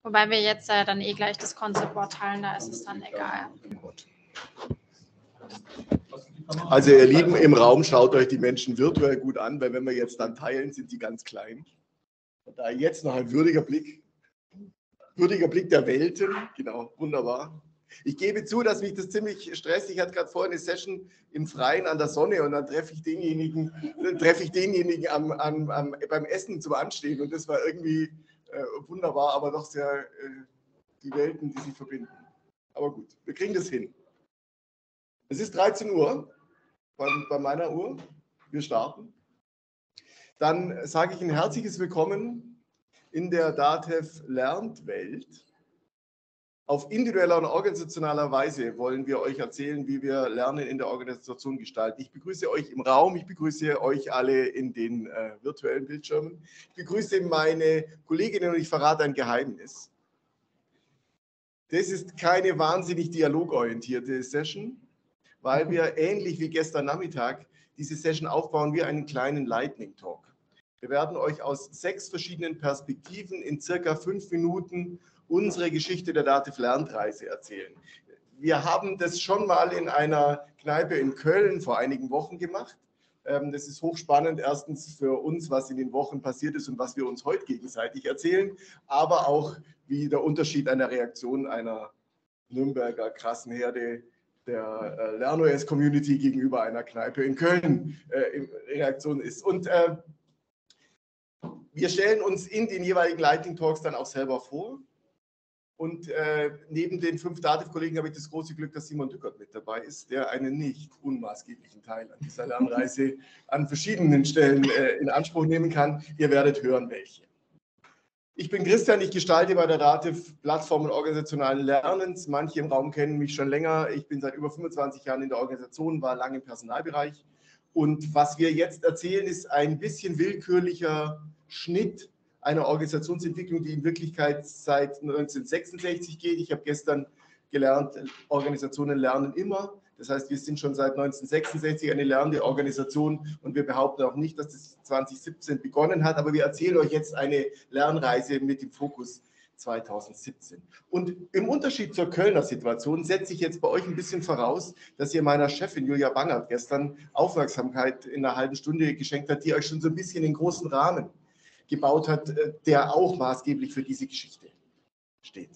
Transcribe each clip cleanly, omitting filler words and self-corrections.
Wobei wir jetzt dann gleich das Concept-Board teilen, da ist es dann egal. Also ihr Lieben, im Raum schaut euch die Menschen virtuell gut an, weil wenn wir jetzt dann teilen, sind die ganz klein. Und da jetzt noch ein würdiger Blick der Welten, genau, wunderbar. Ich gebe zu, dass mich das ziemlich stresst. Ich hatte gerade vorhin eine Session im Freien an der Sonne und dann treffe ich denjenigen beim Essen zum Anstehen und das war irgendwie wunderbar, aber doch sehr die Welten, die sich verbinden. Aber gut, wir kriegen das hin. Es ist 13 Uhr bei meiner Uhr. Wir starten. Dann sage ich ein herzliches Willkommen in der DATEV Lernt-Welt. Auf individueller und organisationaler Weise wollen wir euch erzählen, wie wir Lernen in der Organisation gestalten. Ich begrüße euch im Raum, ich begrüße euch alle in den virtuellen Bildschirmen. Ich begrüße meine Kolleginnen und ich verrate ein Geheimnis. Das ist keine wahnsinnig dialogorientierte Session, weil wir ähnlich wie gestern Nachmittag diese Session aufbauen wie einen kleinen Lightning Talk. Wir werden euch aus 6 verschiedenen Perspektiven in circa 5 Minuten unsere Geschichte der DATEV Lernreise erzählen. Wir haben das schon mal in einer Kneipe in Köln vor einigen Wochen gemacht. Das ist hochspannend, erstens für uns, was in den Wochen passiert ist und was wir uns heute gegenseitig erzählen, aber auch wie der Unterschied einer Reaktion einer Nürnberger krassen Herde der LernOS-Community gegenüber einer Kneipe in Köln Reaktion ist. Und wir stellen uns in den jeweiligen Lightning Talks dann auch selber vor. Und neben den 5 DATEV-Kollegen habe ich das große Glück, dass Simon Dückert mit dabei ist, der einen nicht unmaßgeblichen Teil an dieser Lernreise an verschiedenen Stellen in Anspruch nehmen kann. Ihr werdet hören, welche. Ich bin Christian, ich gestalte bei der DATEV Plattformen organisationalen Lernens. Manche im Raum kennen mich schon länger. Ich bin seit über 25 Jahren in der Organisation, war lange im Personalbereich. Und was wir jetzt erzählen, ist ein bisschen willkürlicher Schnitt einer Organisationsentwicklung, die in Wirklichkeit seit 1966 geht. Ich habe gestern gelernt, Organisationen lernen immer. Das heißt, wir sind schon seit 1966 eine lernende Organisation und wir behaupten auch nicht, dass das 2017 begonnen hat, aber wir erzählen euch jetzt eine Lernreise mit dem Fokus 2017. Und im Unterschied zur Kölner Situation setze ich jetzt bei euch ein bisschen voraus, dass ihr meiner Chefin Julia Bangert gestern Aufmerksamkeit in einer halben Stunde geschenkt hat, die euch schon so ein bisschen den großen Rahmen gebaut hat, der auch maßgeblich für diese Geschichte steht.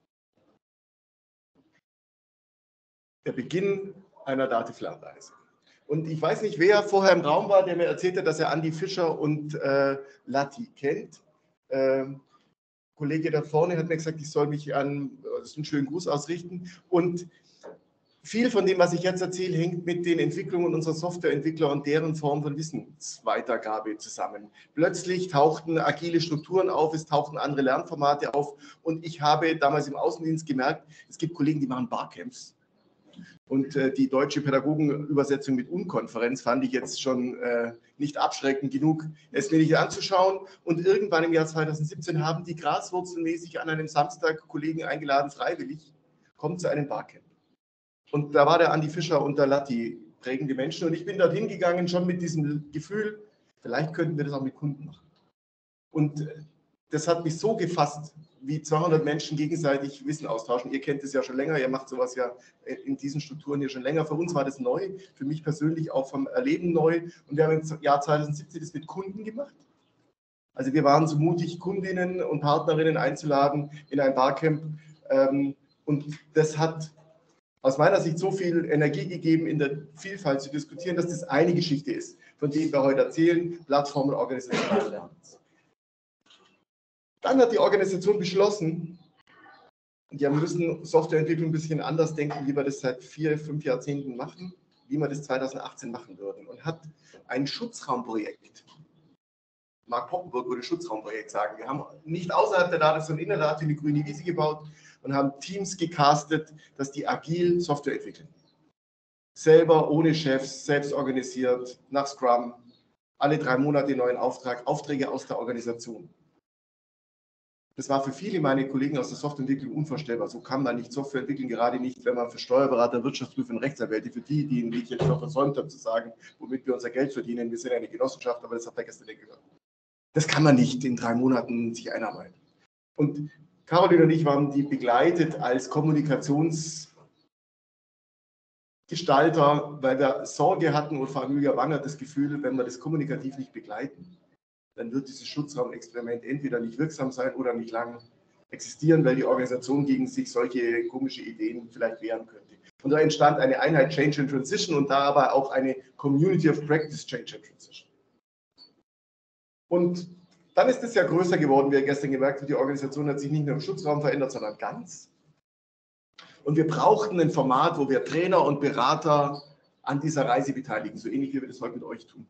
Der Beginn einer DATEV-Lernreise. Und ich weiß nicht, wer vorher im Raum war, der mir erzählt hat, dass er Andi Fischer und Latti kennt. Kollege da vorne hat mir gesagt, ich soll mich an einen schönen Gruß ausrichten. Und viel von dem, was ich jetzt erzähle, hängt mit den Entwicklungen unserer Softwareentwickler und deren Form von Wissensweitergabe zusammen. Plötzlich tauchten agile Strukturen auf, es tauchten andere Lernformate auf und ich habe damals im Außendienst gemerkt, es gibt Kollegen, die machen Barcamps. Und die deutsche Pädagogenübersetzung mit Unkonferenz fand ich jetzt schon nicht abschreckend genug, es mir nicht anzuschauen. Und irgendwann im Jahr 2017 haben die graswurzelmäßig an einem Samstag Kollegen eingeladen, freiwillig, kommt zu einem Barcamp. Und da war der Andi Fischer und der Latti prägende Menschen. Und ich bin dorthin gegangen, schon mit diesem Gefühl, vielleicht könnten wir das auch mit Kunden machen. Und das hat mich so gefasst, wie 200 Menschen gegenseitig Wissen austauschen. Ihr kennt es ja schon länger, ihr macht sowas ja in diesen Strukturen hier schon länger. Für uns war das neu, für mich persönlich auch vom Erleben neu. Und wir haben im Jahr 2017 das mit Kunden gemacht. Also wir waren so mutig, Kundinnen und Partnerinnen einzuladen in ein Barcamp. Und das hat aus meiner Sicht so viel Energie gegeben, in der Vielfalt zu diskutieren, dass das eine Geschichte ist, von der wir heute erzählen, Plattformen organisationalen Lernens. Dann hat die Organisation beschlossen, wir müssen Softwareentwicklung ein bisschen anders denken, wie wir das seit 4, 5 Jahrzehnten machen, wie wir das 2018 machen würden und hat ein Schutzraumprojekt. Mark Poppenburg würde Schutzraumprojekt sagen. Wir haben nicht außerhalb der DATEV, sondern in der DATEV eine grüne Wiese gebaut und haben Teams gecastet, dass die agil Software entwickeln. Selber, ohne Chefs, selbst organisiert, nach Scrum, alle 3 Monate einen neuen Auftrag, Aufträge aus der Organisation. Das war für viele meiner Kollegen aus der Softwareentwicklung unvorstellbar. So kann man nicht Software entwickeln, gerade nicht, wenn man für Steuerberater, Wirtschaftsprüfer und Rechtsanwälte, für die ich jetzt noch versäumt habe zu sagen, womit wir unser Geld verdienen. Wir sind eine Genossenschaft, aber das hat der gestern gehört. Das kann man nicht in 3 Monaten sich einarbeiten. Und Caroline und ich waren die begleitet als Kommunikationsgestalter, weil wir Sorge hatten und vor allem Julia Wanger das Gefühl, wenn wir das kommunikativ nicht begleiten, dann wird dieses Schutzraumexperiment entweder nicht wirksam sein oder nicht lang existieren, weil die Organisation gegen sich solche komische Ideen vielleicht wehren könnte. Und da entstand eine Einheit Change and Transition und da aber auch eine Community of Practice Change and Transition. Und dann ist es ja größer geworden, wie ihr gestern gemerkt habt, die Organisation hat sich nicht nur im Schutzraum verändert, sondern ganz. Und wir brauchten ein Format, wo wir Trainer und Berater an dieser Reise beteiligen, so ähnlich wie wir das heute mit euch tun.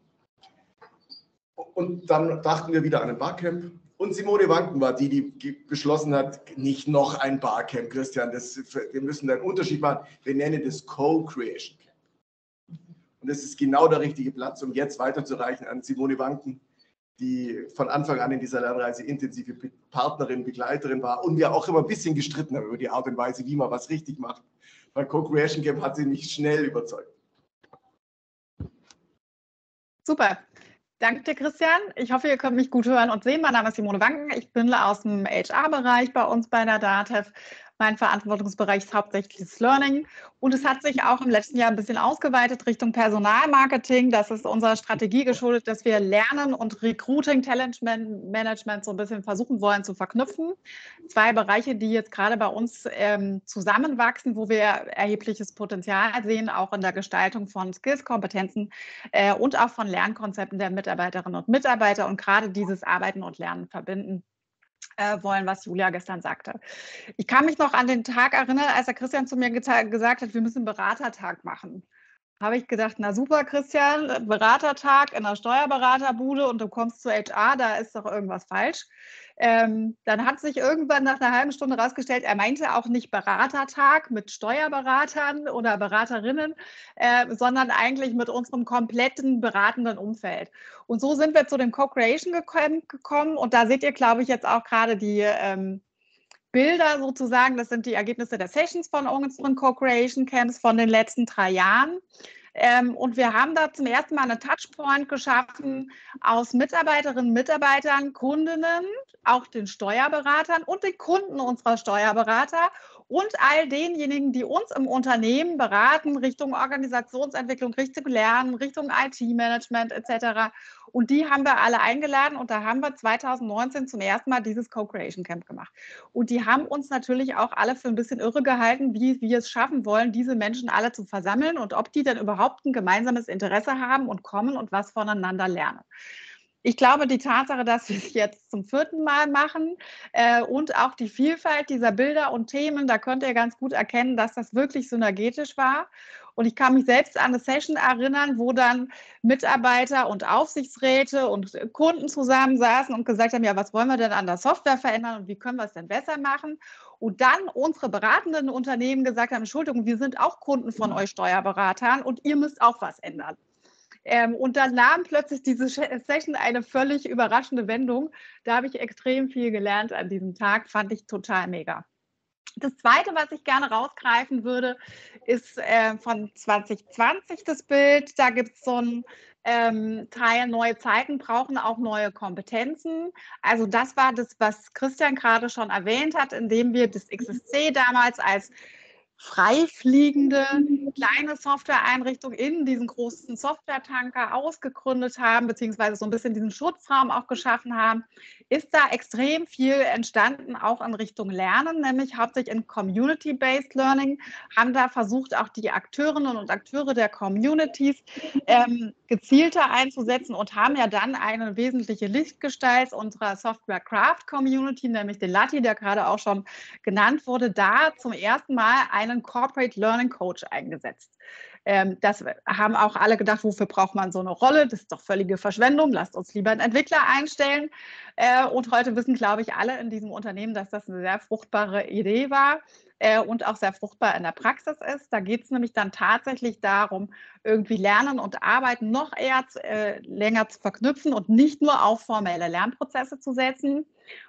Und dann dachten wir wieder an ein Barcamp. Und Simone Wanken war die beschlossen hat, nicht noch ein Barcamp, Christian, wir müssen da einen Unterschied machen. Wir nennen das Co-Creation Camp. Und das ist genau der richtige Platz, um jetzt weiterzureichen an Simone Wanken, die von Anfang an in dieser Lernreise intensive Partnerin, Begleiterin war und wir auch immer ein bisschen gestritten haben über die Art und Weise, wie man was richtig macht. Bei Co-Creation Camp hat sie mich schnell überzeugt. Super. Danke dir, Christian. Ich hoffe, ihr könnt mich gut hören und sehen. Mein Name ist Simone Wanken. Ich bin aus dem HR-Bereich bei uns bei der DATEV. Mein Verantwortungsbereich ist hauptsächlich das Learning. Und es hat sich auch im letzten Jahr ein bisschen ausgeweitet Richtung Personalmarketing. Das ist unserer Strategie geschuldet, dass wir Lernen und Recruiting, Talentmanagement so ein bisschen versuchen wollen zu verknüpfen. Zwei Bereiche, die jetzt gerade bei uns zusammenwachsen, wo wir erhebliches Potenzial sehen, auch in der Gestaltung von Skills, Kompetenzen und auch von Lernkonzepten der Mitarbeiterinnen und Mitarbeiter und gerade dieses Arbeiten und Lernen verbinden wollen, was Julia gestern sagte. Ich kann mich noch an den Tag erinnern, als der Christian zu mir gesagt hat, wir müssen einen Beratertag machen. Habe ich gedacht, na super, Christian, Beratertag in einer Steuerberaterbude und du kommst zu HR, da ist doch irgendwas falsch. Dann hat sich irgendwann nach einer halben Stunde herausgestellt, er meinte auch nicht Beratertag mit Steuerberatern oder Beraterinnen, sondern eigentlich mit unserem kompletten beratenden Umfeld. Und so sind wir zu dem Co-Creation gekommen und da seht ihr, glaube ich, jetzt auch gerade die Bilder sozusagen, das sind die Ergebnisse der Sessions von unseren Co-Creation Camps von den letzten 3 Jahren. Und wir haben da zum ersten Mal einen Touchpoint geschaffen aus Mitarbeiterinnen, Mitarbeitern, Kundinnen, auch den Steuerberatern und den Kunden unserer Steuerberater und all denjenigen, die uns im Unternehmen beraten, Richtung Organisationsentwicklung, Richtung Lernen, Richtung IT-Management etc. Und die haben wir alle eingeladen und da haben wir 2019 zum ersten Mal dieses Co-Creation Camp gemacht. Und die haben uns natürlich auch alle für ein bisschen irre gehalten, wie wir es schaffen wollen, diese Menschen alle zu versammeln und ob die denn überhaupt ein gemeinsames Interesse haben und kommen und was voneinander lernen. Ich glaube, die Tatsache, dass wir es jetzt zum 4. Mal machen und auch die Vielfalt dieser Bilder und Themen, da könnt ihr ganz gut erkennen, dass das wirklich synergetisch war. Und ich kann mich selbst an eine Session erinnern, wo dann Mitarbeiter und Aufsichtsräte und Kunden zusammensaßen und gesagt haben, ja, was wollen wir denn an der Software verändern und wie können wir es denn besser machen? Und dann unsere beratenden Unternehmen gesagt haben, Entschuldigung, wir sind auch Kunden von euch Steuerberatern und ihr müsst auch was ändern. Und dann nahm plötzlich diese Session eine völlig überraschende Wendung. Da habe ich extrem viel gelernt an diesem Tag, fand ich total mega. Das Zweite, was ich gerne rausgreifen würde, ist von 2020 das Bild. Da gibt es so ein Teil, neue Zeiten brauchen auch neue Kompetenzen. Also das war das, was Christian gerade schon erwähnt hat, indem wir das XSC damals als freifliegende kleine Softwareeinrichtung in diesen großen Softwaretanker ausgegründet haben, beziehungsweise so ein bisschen diesen Schutzraum auch geschaffen haben, ist da extrem viel entstanden, auch in Richtung Lernen, nämlich hauptsächlich in Community-Based Learning, haben da versucht, auch die Akteurinnen und Akteure der Communities gezielter einzusetzen und haben ja dann eine wesentliche Lichtgestalt unserer Software Craft Community, nämlich den Lati, der gerade auch schon genannt wurde, da zum ersten Mal einen Corporate Learning Coach eingesetzt. Das haben auch alle gedacht, wofür braucht man so eine Rolle? Das ist doch völlige Verschwendung, lasst uns lieber einen Entwickler einstellen. Und heute wissen, glaube ich, alle in diesem Unternehmen, dass das eine sehr fruchtbare Idee war und auch sehr fruchtbar in der Praxis ist. Da geht es nämlich dann tatsächlich darum, irgendwie Lernen und Arbeiten noch eher länger zu verknüpfen und nicht nur auf formelle Lernprozesse zu setzen.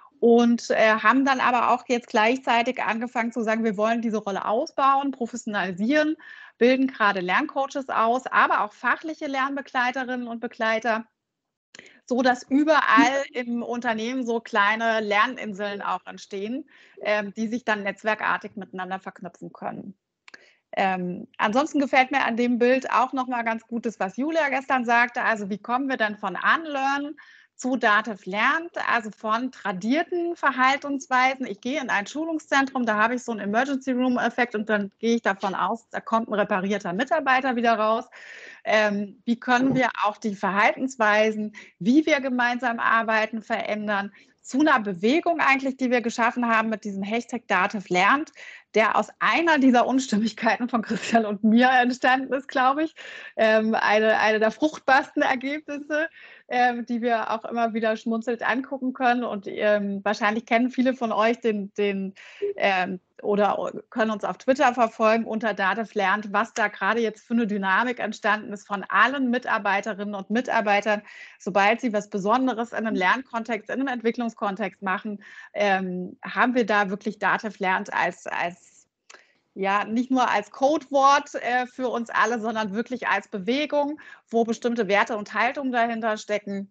Und haben dann aber auch jetzt gleichzeitig angefangen zu sagen, wir wollen diese Rolle ausbauen, professionalisieren, bilden gerade Lerncoaches aus, aber auch fachliche Lernbegleiterinnen und Begleiter, so dass überall im Unternehmen so kleine Lerninseln auch entstehen, die sich dann netzwerkartig miteinander verknüpfen können. Ansonsten gefällt mir an dem Bild auch nochmal ganz gut, das, was Julia gestern sagte. Also wie kommen wir denn von Unlearn zu Dativ lernt, also von tradierten Verhaltensweisen. Ich gehe in ein Schulungszentrum, da habe ich so einen Emergency Room Effekt und dann gehe ich davon aus, da kommt ein reparierter Mitarbeiter wieder raus. Wie können wir auch die Verhaltensweisen, wie wir gemeinsam arbeiten, verändern, zu einer Bewegung eigentlich, die wir geschaffen haben mit diesem Hashtag Dativ lernt, der aus einer dieser Unstimmigkeiten von Christian und mir entstanden ist, glaube ich. Eine der fruchtbarsten Ergebnisse, die wir auch immer wieder schmunzelnd angucken können. Und wahrscheinlich kennen viele von euch oder können uns auf Twitter verfolgen unter Dativ lernt, was da gerade jetzt für eine Dynamik entstanden ist von allen Mitarbeiterinnen und Mitarbeitern. Sobald sie was Besonderes in einem Lernkontext, in einem Entwicklungskontext machen, haben wir da wirklich Dativ lernt als ja, nicht nur als Codewort für uns alle, sondern wirklich als Bewegung, wo bestimmte Werte und Haltungen dahinter stecken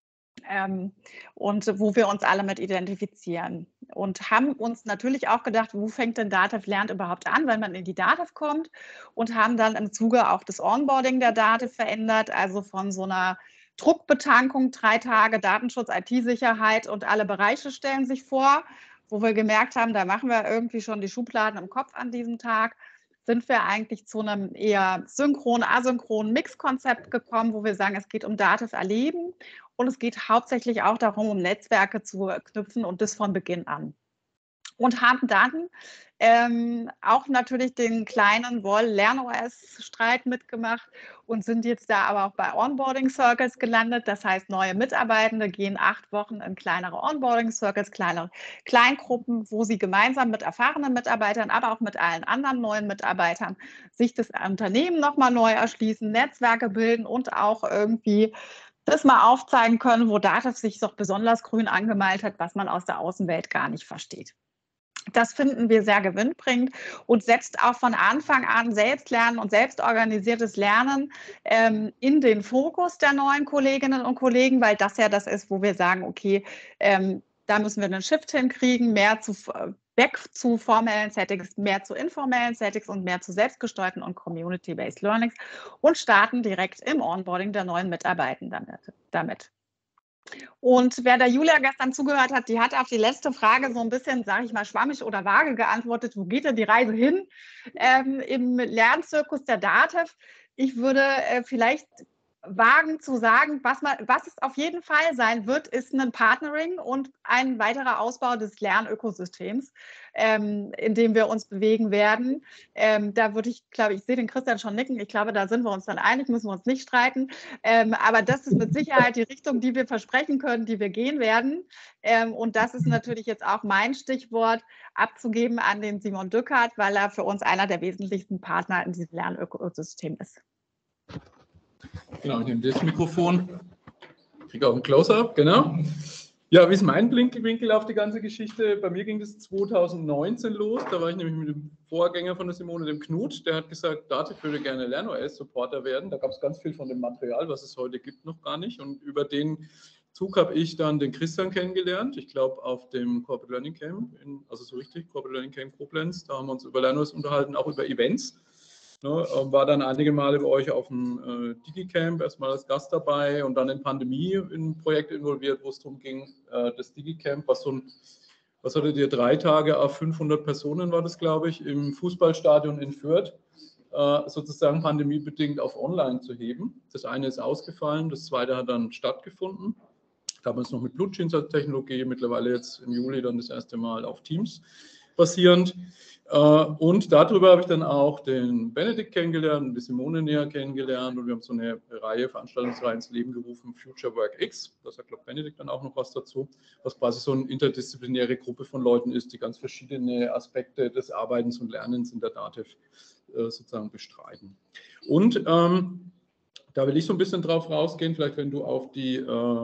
und wo wir uns alle mit identifizieren. Und haben uns natürlich auch gedacht, wo fängt denn Dativ lernt überhaupt an, wenn man in die Dativ kommt, und haben dann im Zuge auch das Onboarding der Dativ verändert, also von so einer Druckbetankung, 3 Tage Datenschutz, IT-Sicherheit und alle Bereiche stellen sich vor, wo wir gemerkt haben, da machen wir irgendwie schon die Schubladen im Kopf an diesem Tag, sind wir eigentlich zu einem eher synchron-asynchronen Mixkonzept gekommen, wo wir sagen, es geht um Dativ erleben und es geht hauptsächlich auch darum, um Netzwerke zu knüpfen und das von Beginn an. Und haben dann auch natürlich den kleinen LernOS-Streit mitgemacht und sind jetzt da aber auch bei Onboarding Circles gelandet. Das heißt, neue Mitarbeitende gehen 8 Wochen in kleinere Onboarding Circles, kleinere Kleingruppen, wo sie gemeinsam mit erfahrenen Mitarbeitern, aber auch mit allen anderen neuen Mitarbeitern sich das Unternehmen nochmal neu erschließen, Netzwerke bilden und auch irgendwie das mal aufzeigen können, wo Dativ sich doch besonders grün angemalt hat, was man aus der Außenwelt gar nicht versteht. Das finden wir sehr gewinnbringend und setzt auch von Anfang an Selbstlernen und selbstorganisiertes Lernen in den Fokus der neuen Kolleginnen und Kollegen, weil das ja das ist, wo wir sagen, okay, da müssen wir einen Shift hinkriegen, weg zu formellen Settings, mehr zu informellen Settings und mehr zu selbstgesteuerten und Community-Based Learnings und starten direkt im Onboarding der neuen Mitarbeitenden damit. Und wer der Julia gestern zugehört hat, die hat auf die letzte Frage so ein bisschen, sage ich mal, schwammig oder vage geantwortet, wo geht denn die Reise hin im Lernzirkus der Dativ? Ich würde vielleicht wagen zu sagen, was es auf jeden Fall sein wird, ist ein Partnering und ein weiterer Ausbau des Lernökosystems, in dem wir uns bewegen werden. Da würde ich sehe den Christian schon nicken, ich glaube, da sind wir uns dann einig, müssen wir uns nicht streiten. Aber das ist mit Sicherheit die Richtung, die wir versprechen können, die wir gehen werden. Und das ist natürlich jetzt auch mein Stichwort, abzugeben an den Simon Dückert, weil er für uns einer der wesentlichsten Partner in diesem Lernökosystem ist. Genau, ich nehme das Mikrofon, kriege auch ein Close-Up, genau. Ja, wie ist mein Blinkwinkel auf die ganze Geschichte? Bei mir ging das 2019 los, da war ich nämlich mit dem Vorgänger von der Simone, dem Knut, der hat gesagt, Dativ würde gerne LernOS-Supporter werden. Da gab es ganz viel von dem Material, was es heute gibt, noch gar nicht. Und über den Zug habe ich dann den Christian kennengelernt, ich glaube auf dem Corporate Learning Camp, also so richtig, Corporate Learning Camp Koblenz, da haben wir uns über LernOS unterhalten, auch über Events. War dann einige Male bei euch auf dem DigiCamp, erstmal als Gast dabei und dann in Pandemie in ein Projekt involviert, wo es darum ging, das DigiCamp, was hattet ihr, 3 Tage auf 500 Personen war das, glaube ich, im Fußballstadion in Fürth, sozusagen pandemiebedingt auf online zu heben. Das eine ist ausgefallen, das zweite hat dann stattgefunden. Damals noch mit Bluetooth-Technologie, mittlerweile jetzt im Juli dann das erste Mal auf Teams basierend. Und darüber habe ich dann auch den Benedikt kennengelernt und die Simone näher kennengelernt und wir haben so eine Veranstaltungsreihe ins Leben gerufen, Future Work X, da sagt, glaube Benedikt dann auch noch was dazu, was quasi so eine interdisziplinäre Gruppe von Leuten ist, die ganz verschiedene Aspekte des Arbeitens und Lernens in der Dativ sozusagen bestreiten. Und da will ich so ein bisschen drauf rausgehen, vielleicht wenn du auf die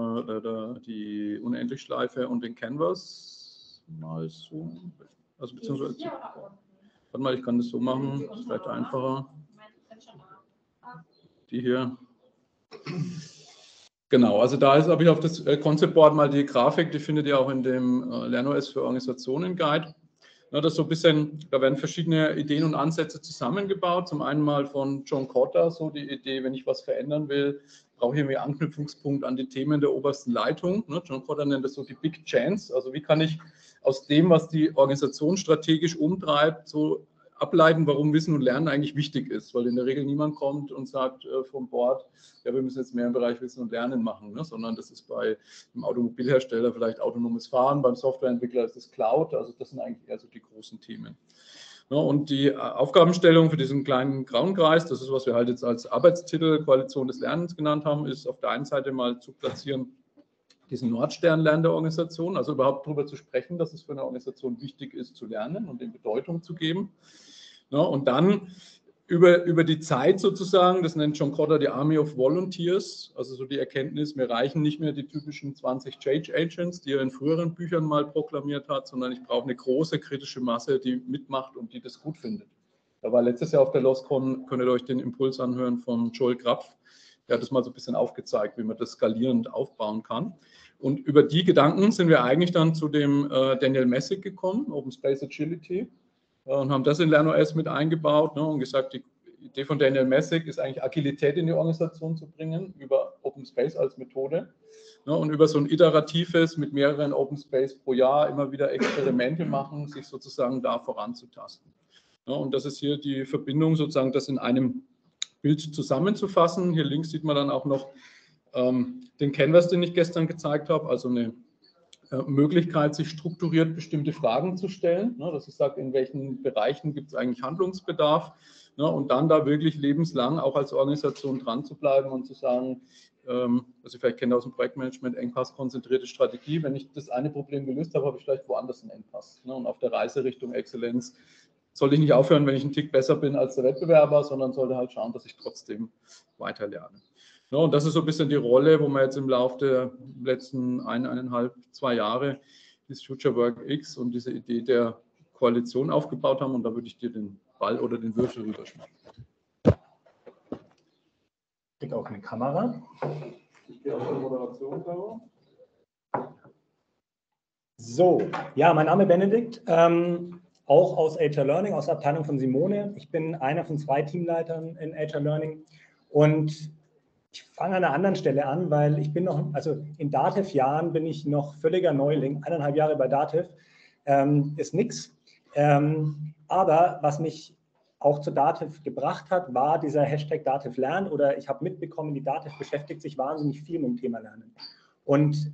Unendlichschleife und den Canvas mal zoomen. Also beziehungsweise, warte mal, ich kann das so machen, das ist vielleicht einfacher. Die hier. Genau, also da habe ich auf das Concept Board mal die Grafik, die findet ihr auch in dem LernOS für Organisationen Guide. Ja, das ist so ein bisschen, da werden verschiedene Ideen und Ansätze zusammengebaut. Zum einen mal von John Kotter, so die Idee, wenn ich was verändern will, brauche ich irgendwie Anknüpfungspunkt an die Themen der obersten Leitung. John Kotter nennt das so die Big Chance. Also wie kann ich aus dem, was die Organisation strategisch umtreibt, so ableiten, warum Wissen und Lernen eigentlich wichtig ist, weil in der Regel niemand kommt und sagt vom Board, ja, wir müssen jetzt mehr im Bereich Wissen und Lernen machen, ne? Sondern das ist bei einem Automobilhersteller vielleicht autonomes Fahren, beim Softwareentwickler ist es Cloud, also das sind eigentlich eher so die großen Themen. Ja, und die Aufgabenstellung für diesen kleinen grauen Kreis, das ist, was wir halt jetzt als Arbeitstitel Koalition des Lernens genannt haben, ist auf der einen Seite mal zu platzieren, diesen Nordstern-Lern der Organisation, also überhaupt darüber zu sprechen, dass es für eine Organisation wichtig ist, zu lernen und dem Bedeutung zu geben. Ja, und dann über die Zeit sozusagen, das nennt John Kotter die Army of Volunteers, also so die Erkenntnis, mir reichen nicht mehr die typischen 20 Change Agents, die er in früheren Büchern mal proklamiert hat, sondern ich brauche eine große kritische Masse, die mitmacht und die das gut findet. Da war letztes Jahr auf der LOSCON, könnt ihr euch den Impuls anhören von Joel Krapf, der hat das mal so ein bisschen aufgezeigt, wie man das skalierend aufbauen kann. Und über die Gedanken sind wir eigentlich dann zu dem Daniel Messick gekommen, Open Space Agility, und haben das in LernOS mit eingebaut, ne, und gesagt, die Idee von Daniel Messick ist eigentlich Agilität in die Organisation zu bringen, über Open Space als Methode, ne, und über so ein iteratives mit mehreren Open Space pro Jahr immer wieder Experimente machen, sich sozusagen da voranzutasten. Ne, und das ist hier die Verbindung, sozusagen das in einem Bild zusammenzufassen. Hier links sieht man dann auch noch den Canvas, den ich gestern gezeigt habe, also eine Möglichkeit, sich strukturiert bestimmte Fragen zu stellen, ne, dass ich sage, in welchen Bereichen gibt es eigentlich Handlungsbedarf, ne, und dann da wirklich lebenslang auch als Organisation dran zu bleiben und zu sagen, also vielleicht kennt ihr aus dem Projektmanagement, engpasskonzentrierte Strategie, wenn ich das eine Problem gelöst habe, habe ich vielleicht woanders einen Engpass, ne, und auf der Reise Richtung Exzellenz sollte ich nicht aufhören, wenn ich einen Tick besser bin als der Wettbewerber, sondern sollte halt schauen, dass ich trotzdem weiter lerne. Ja, und das ist so ein bisschen die Rolle, wo wir jetzt im Laufe der letzten 1,5, 2 Jahre das Future Work X und diese Idee der Koalition aufgebaut haben. Und da würde ich dir den Ball oder den Würfel rüberschmeißen. Ich kriege auch eine Kamera. Ich gehe auf die Moderation, Caro. So, ja, mein Name ist Benedikt, auch aus HR Learning, aus der Abteilung von Simone. Ich bin einer von 2 Teamleitern in HR Learning und ich fange an einer anderen Stelle an, weil ich bin noch, also in Datev-Jahren bin ich noch völliger Neuling, 1,5 Jahre bei Datev, ist nichts. Aber was mich auch zu Datev gebracht hat, war dieser Hashtag Datev Lernen, oder ich habe mitbekommen, die Datev beschäftigt sich wahnsinnig viel mit dem Thema Lernen. Und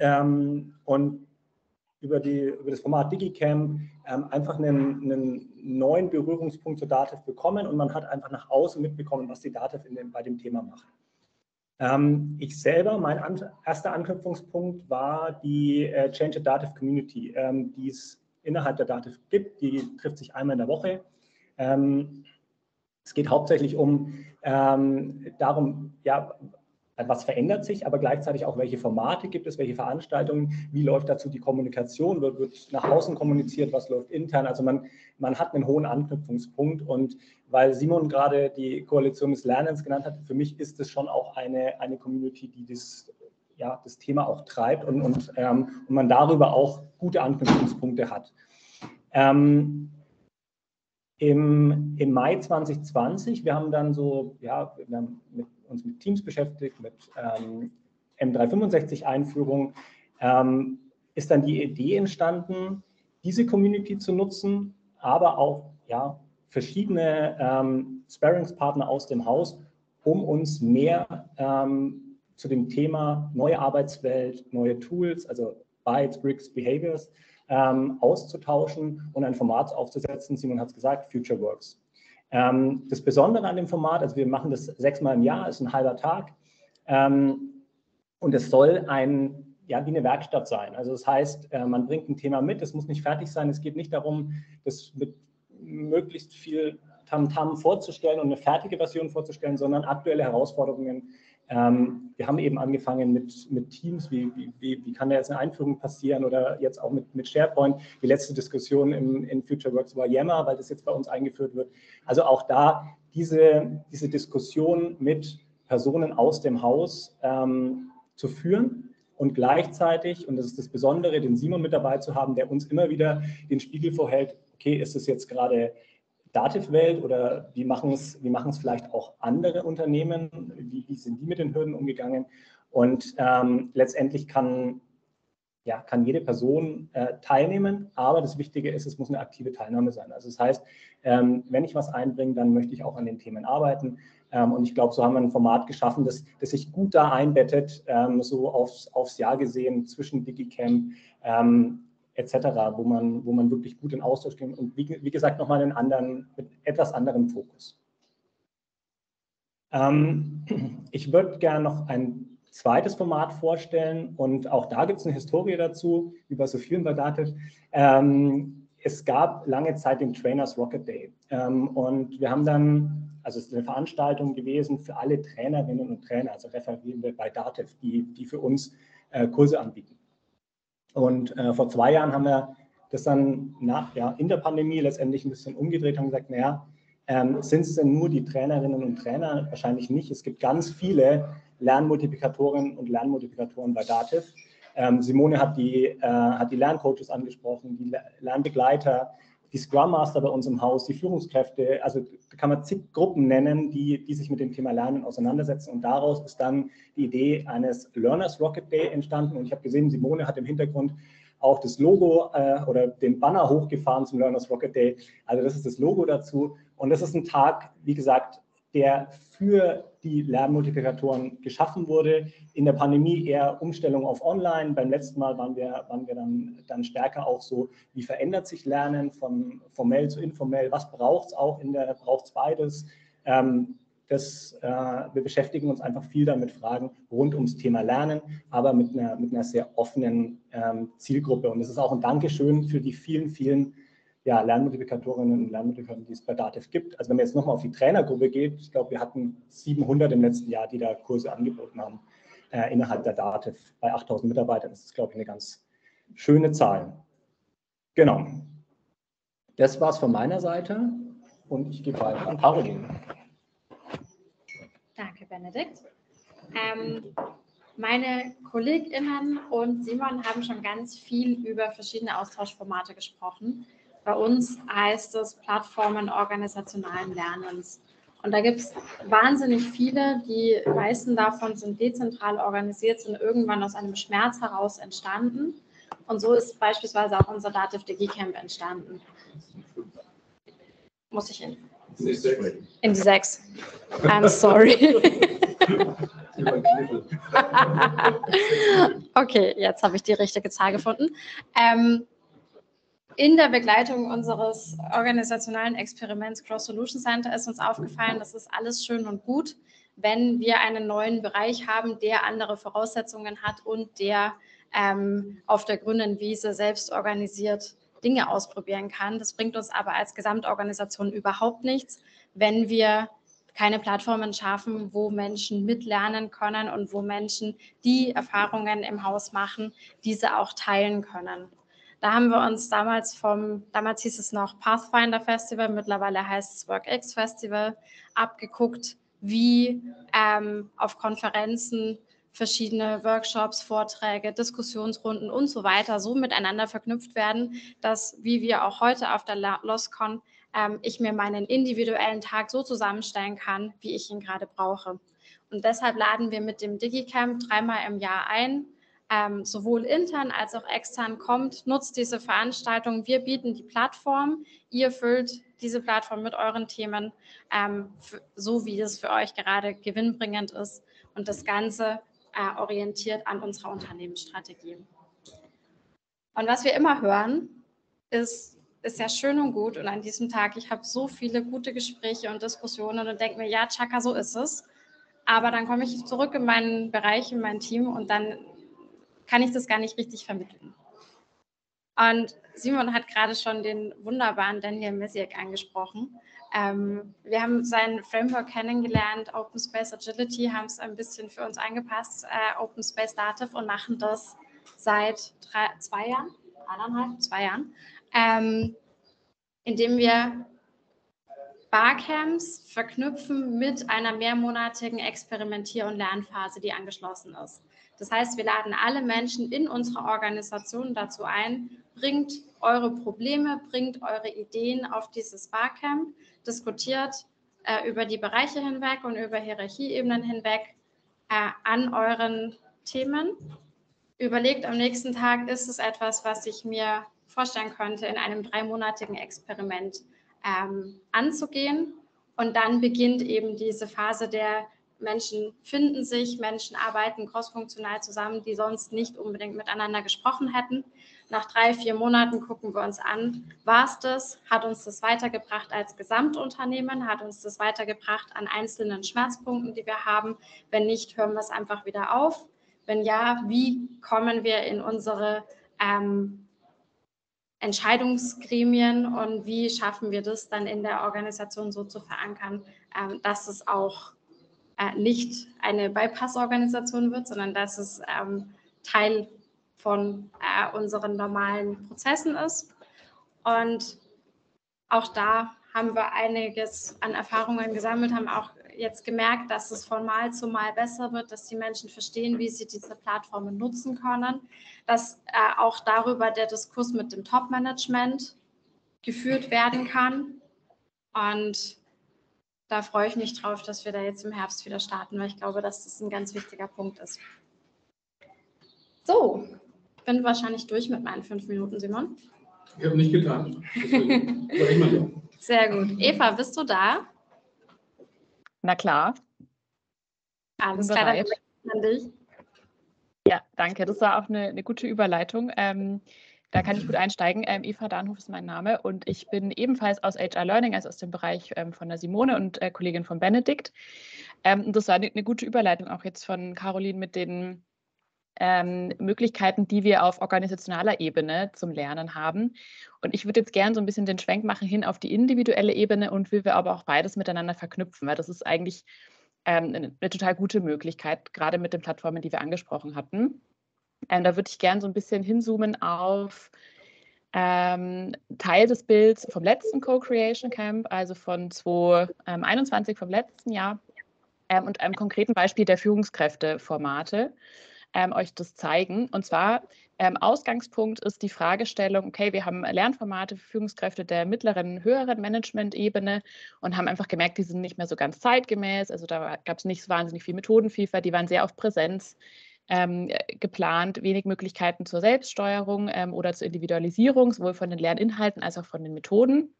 über das Format DigiCamp einfach einen neuen Berührungspunkt zu Datev bekommen und man hat einfach nach außen mitbekommen, was die Datev bei dem Thema macht. Ich selber, mein erster Anknüpfungspunkt war die Change the Datev Community, die es innerhalb der Datev gibt. Die trifft sich einmal in der Woche. Es geht hauptsächlich darum, ja, was verändert sich, aber gleichzeitig auch, welche Formate gibt es, welche Veranstaltungen, wie läuft dazu die Kommunikation, wird nach außen kommuniziert, was läuft intern. Also man hat einen hohen Anknüpfungspunkt, und weil Simon gerade die Koalition des Lernens genannt hat, für mich ist es schon auch eine Community, die das Thema auch treibt und man darüber auch gute Anknüpfungspunkte hat. Im Mai 2020, wir haben dann so, ja, wir haben uns mit Teams beschäftigt, mit M365-Einführung, ist dann die Idee entstanden, diese Community zu nutzen, aber auch ja, verschiedene Sparringspartner aus dem Haus, um uns mehr zu dem Thema neue Arbeitswelt, neue Tools, also Bytes, Bricks, Behaviors, auszutauschen und ein Format aufzusetzen. Simon hat es gesagt, Future Works. Das Besondere an dem Format, also wir machen das 6-mal im Jahr, ist ein halber Tag, und es soll wie eine Werkstatt sein. Also das heißt, man bringt ein Thema mit, es muss nicht fertig sein, es geht nicht darum, das mit möglichst viel Tamtam vorzustellen und eine fertige Version vorzustellen, sondern aktuelle Herausforderungen. Wir haben eben angefangen mit Teams, wie kann da jetzt eine Einführung passieren, oder jetzt auch mit SharePoint. Die letzte Diskussion in FutureWorks war Yammer, weil das jetzt bei uns eingeführt wird. Also auch da diese Diskussion mit Personen aus dem Haus zu führen und gleichzeitig, und das ist das Besondere, den Simon mit dabei zu haben, der uns immer wieder den Spiegel vorhält, okay, ist es jetzt gerade Dativ-Welt oder wie machen es vielleicht auch andere Unternehmen, wie sind die mit den Hürden umgegangen? Und letztendlich kann jede Person teilnehmen, aber das Wichtige ist, es muss eine aktive Teilnahme sein. Also das heißt, wenn ich was einbringe, dann möchte ich auch an den Themen arbeiten. Und ich glaube, so haben wir ein Format geschaffen, das sich gut da einbettet, so aufs Jahr gesehen zwischen DigiCamp etc., wo man wirklich gut in Austausch geht und wie gesagt nochmal mit etwas anderem Fokus. Ich würde gerne noch ein zweites Format vorstellen und auch da gibt es eine Historie dazu, wie bei so vielen bei Dativ. Es gab lange Zeit den Trainers Rocket Day und wir haben dann, also es ist eine Veranstaltung gewesen für alle Trainerinnen und Trainer, also Referierende bei Dativ, die für uns Kurse anbieten. Und vor 2 Jahren haben wir das dann in der Pandemie letztendlich ein bisschen umgedreht und gesagt, naja, sind es denn nur die Trainerinnen und Trainer? Wahrscheinlich nicht. Es gibt ganz viele Lernmultiplikatorinnen und Lernmultiplikatoren bei Dativ. Simone hat die Lerncoaches angesprochen, die Lernbegleiter, die Scrum Master bei uns im Haus, die Führungskräfte. Also da kann man zig Gruppen nennen, die sich mit dem Thema Lernen auseinandersetzen. Und daraus ist dann die Idee eines Learners Rocket Day entstanden. Und ich habe gesehen, Simone hat im Hintergrund auch das Logo oder den Banner hochgefahren zum Learners Rocket Day. Also das ist das Logo dazu. Und das ist ein Tag, wie gesagt, der für die Lernmultiplikatoren geschaffen wurde. In der Pandemie eher Umstellung auf Online. Beim letzten Mal waren wir dann stärker auch so, wie verändert sich Lernen von formell zu informell? Was braucht es auch braucht es beides? Wir beschäftigen uns einfach viel damit Fragen rund ums Thema Lernen, aber mit einer sehr offenen Zielgruppe. Und es ist auch ein Dankeschön für die vielen, vielen Lernmultiplikatorinnen und Lernmultiplikatoren, die es bei Dativ gibt. Also wenn man jetzt nochmal auf die Trainergruppe geht, ich glaube, wir hatten 700 im letzten Jahr, die da Kurse angeboten haben innerhalb der Dativ. Bei 8.000 Mitarbeitern ist das, glaube ich, eine ganz schöne Zahl. Genau. Das war es von meiner Seite und ich gebe weiter an Caroline. Danke, Benedikt. Meine KollegInnen und Simon haben schon ganz viel über verschiedene Austauschformate gesprochen. Bei uns heißt es Plattformen organisationalen Lernens. Und da gibt es wahnsinnig viele. Die meisten davon sind dezentral organisiert, sind irgendwann aus einem Schmerz heraus entstanden. Und so ist beispielsweise auch unser Dativ DigiCamp entstanden. Muss ich in die 6. I'm sorry. Okay, jetzt habe ich die richtige Zahl gefunden. In der Begleitung unseres organisationalen Experiments Cross Solution Center ist uns aufgefallen, das ist alles schön und gut, wenn wir einen neuen Bereich haben, der andere Voraussetzungen hat und der auf der grünen Wiese selbst organisiert Dinge ausprobieren kann. Das bringt uns aber als Gesamtorganisation überhaupt nichts, wenn wir keine Plattformen schaffen, wo Menschen mitlernen können und wo Menschen, die Erfahrungen im Haus machen, diese auch teilen können. Da haben wir uns damals hieß es noch Pathfinder Festival, mittlerweile heißt es WorkX Festival, abgeguckt, wie auf Konferenzen verschiedene Workshops, Vorträge, Diskussionsrunden und so weiter so miteinander verknüpft werden, dass, wie wir auch heute auf der LOSCON, ich mir meinen individuellen Tag so zusammenstellen kann, wie ich ihn gerade brauche. Und deshalb laden wir mit dem DigiCamp 3-mal im Jahr ein, sowohl intern als auch extern kommt, nutzt diese Veranstaltung. Wir bieten die Plattform, ihr füllt diese Plattform mit euren Themen, so wie es für euch gerade gewinnbringend ist und das Ganze orientiert an unserer Unternehmensstrategie. Und was wir immer hören, ist ja schön und gut und an diesem Tag, ich habe so viele gute Gespräche und Diskussionen und denke mir, ja, Chaka, so ist es. Aber dann komme ich zurück in meinen Bereich, in mein Team und dann kann ich das gar nicht richtig vermitteln. Und Simon hat gerade schon den wunderbaren Daniel Messiak angesprochen. Wir haben sein Framework kennengelernt, Open Space Agility, haben es ein bisschen für uns angepasst, Open Space Dativ und machen das seit 2 Jahren, 2 Jahren, indem wir Barcamps verknüpfen mit einer mehrmonatigen Experimentier- und Lernphase, die angeschlossen ist. Das heißt, wir laden alle Menschen in unserer Organisation dazu ein, bringt eure Probleme, bringt eure Ideen auf dieses Barcamp, diskutiert über die Bereiche hinweg und über Hierarchieebenen hinweg an euren Themen. Überlegt am nächsten Tag, ist es etwas, was ich mir vorstellen könnte, in einem 3-monatigen Experiment anzugehen. Und dann beginnt eben diese Phase der Menschen finden sich, Menschen arbeiten crossfunktional zusammen, die sonst nicht unbedingt miteinander gesprochen hätten. Nach 3-4 Monaten gucken wir uns an, war es das? Hat uns das weitergebracht als Gesamtunternehmen? Hat uns das weitergebracht an einzelnen Schmerzpunkten, die wir haben? Wenn nicht, hören wir es einfach wieder auf. Wenn ja, wie kommen wir in unsere Entscheidungsgremien und wie schaffen wir das dann in der Organisation so zu verankern, dass es auch nicht eine Bypass-Organisation wird, sondern dass es Teil von unseren normalen Prozessen ist. Und auch da haben wir einiges an Erfahrungen gesammelt, haben auch jetzt gemerkt, dass es von Mal zu Mal besser wird, dass die Menschen verstehen, wie sie diese Plattformen nutzen können, dass auch darüber der Diskurs mit dem Top-Management geführt werden kann. Und da freue ich mich drauf, dass wir da jetzt im Herbst wieder starten, weil ich glaube, dass das ein ganz wichtiger Punkt ist. So, ich bin wahrscheinlich durch mit meinen 5 Minuten, Simon. Ich habe nicht getan. War ich mal da. Sehr gut. Eva, bist du da? Na klar. Alles Bin klar, dann bereit. an dich. Ja, danke. Das war auch eine gute Überleitung. Da kann ich gut einsteigen. Eva Dahnhof ist mein Name und ich bin ebenfalls aus HR Learning, also aus dem Bereich von der Simone und Kollegin von Benedikt. Das war eine gute Überleitung auch jetzt von Caroline mit den Möglichkeiten, die wir auf organisationaler Ebene zum Lernen haben. Und ich würde jetzt gerne so ein bisschen den Schwenk machen hin auf die individuelle Ebene und wie wir aber auch beides miteinander verknüpfen, weil das ist eigentlich eine total gute Möglichkeit, gerade mit den Plattformen, die wir angesprochen hatten. Da würde ich gerne so ein bisschen hinzoomen auf Teil des Bilds vom letzten Co-Creation Camp, also von 2021 vom letzten Jahr und einem konkreten Beispiel der Führungskräfteformate euch das zeigen. Und zwar Ausgangspunkt ist die Fragestellung, okay, wir haben Lernformate für Führungskräfte der mittleren, höheren Management-Ebene und haben einfach gemerkt, die sind nicht mehr so ganz zeitgemäß. Also da gab es nicht so wahnsinnig viel Methodenvielfalt, die waren sehr auf Präsenz geplant, wenig Möglichkeiten zur Selbststeuerung oder zur Individualisierung, sowohl von den Lerninhalten als auch von den Methoden.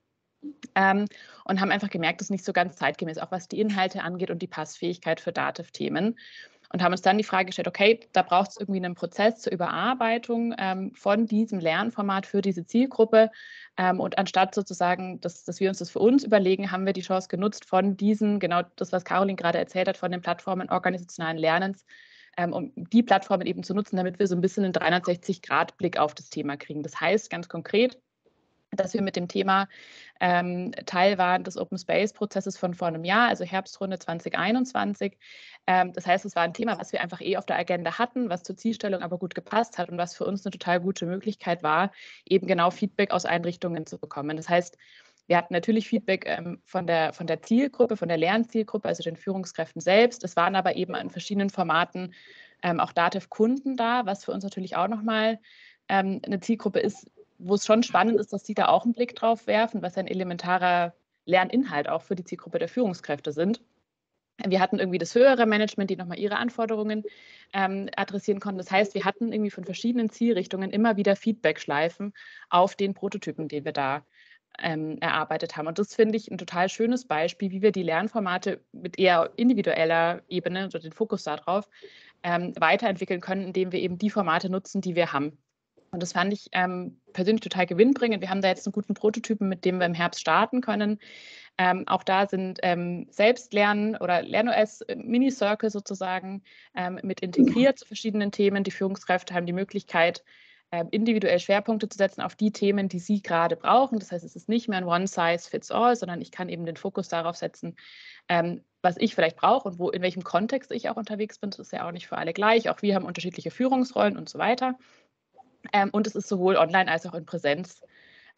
Und haben einfach gemerkt, das ist nicht so ganz zeitgemäß, auch was die Inhalte angeht und die Passfähigkeit für Dativ-Themen. Und haben uns dann die Frage gestellt, okay, da braucht es irgendwie einen Prozess zur Überarbeitung von diesem Lernformat für diese Zielgruppe. Und anstatt sozusagen, dass wir uns das für uns überlegen, haben wir die Chance genutzt von diesen, genau das, was Caroline gerade erzählt hat, von den Plattformen organisationalen Lernens, um die Plattformen eben zu nutzen, damit wir so ein bisschen einen 360-Grad-Blick auf das Thema kriegen. Das heißt ganz konkret, dass wir mit dem Thema Teil waren des Open Space-Prozesses von vor einem Jahr, also Herbstrunde 2021. Das heißt, es war ein Thema, was wir einfach auf der Agenda hatten, was zur Zielstellung aber gut gepasst hat und was für uns eine total gute Möglichkeit war, eben genau Feedback aus Einrichtungen zu bekommen. Das heißt, wir hatten natürlich Feedback von der Zielgruppe, von der Lernzielgruppe, also den Führungskräften selbst. Es waren aber eben in verschiedenen Formaten auch Dativ-Kunden da, was für uns natürlich auch nochmal eine Zielgruppe ist, wo es schon spannend ist, dass Sie da auch einen Blick drauf werfen, was ein elementarer Lerninhalt auch für die Zielgruppe der Führungskräfte sind. Wir hatten irgendwie das höhere Management, die nochmal ihre Anforderungen adressieren konnten. Das heißt, wir hatten irgendwie von verschiedenen Zielrichtungen immer wieder Feedback-Schleifen auf den Prototypen, den wir da erarbeitet haben. Und das finde ich ein total schönes Beispiel, wie wir die Lernformate mit eher individueller Ebene oder den Fokus darauf weiterentwickeln können, indem wir eben die Formate nutzen, die wir haben. Und das fand ich persönlich total gewinnbringend. Wir haben da jetzt einen guten Prototypen, mit dem wir im Herbst starten können. Auch da sind Selbstlernen oder LernOS Mini-Circle sozusagen mit integriert zu verschiedenen Themen. Die Führungskräfte haben die Möglichkeit, individuell Schwerpunkte zu setzen auf die Themen, die sie gerade brauchen. Das heißt, es ist nicht mehr ein One-Size-Fits-All, sondern ich kann eben den Fokus darauf setzen, was ich vielleicht brauche und in welchem Kontext ich auch unterwegs bin. Das ist ja auch nicht für alle gleich. Auch wir haben unterschiedliche Führungsrollen und so weiter. Und es ist sowohl online als auch in Präsenz